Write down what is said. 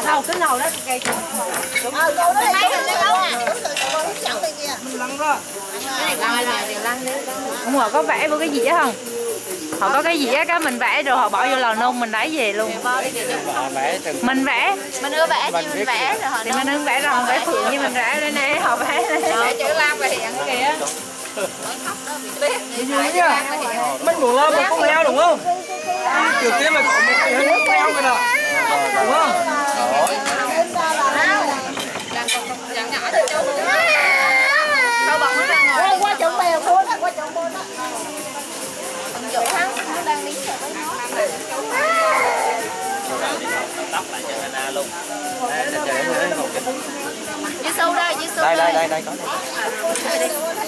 đầu cái nồi đó cây chỗ Đâu đó mấy rồi đâu à. Lăn ra. Không, họ có vẽ vô cái dĩa không? Họ có cái dĩa cái mình vẽ rồi họ bỏ vô lò nung mình lấy về luôn. Mình vẽ. Mình ưa vẽ gì mình vẽ rồi họ thì mình ưng vẽ rồi họ vẽ phượng như mình vẽ đây nè, họ vẽ đây. vẽ chữ Lan và hiện kìa. Mình muốn làm một con heo đúng không? Trước tiên là có một cái hình con heo rồi nè. Đúng không? Dặn nhỏ thôi cho đâu bọc nó ra ngồi. qua chậu bèo luôn á, qua chậu bèo đó. Dỗ hắn nó đang đi chơi với tóc lại cho Hana luôn. Đây, Giê-xu đây, Giê-xu đây có.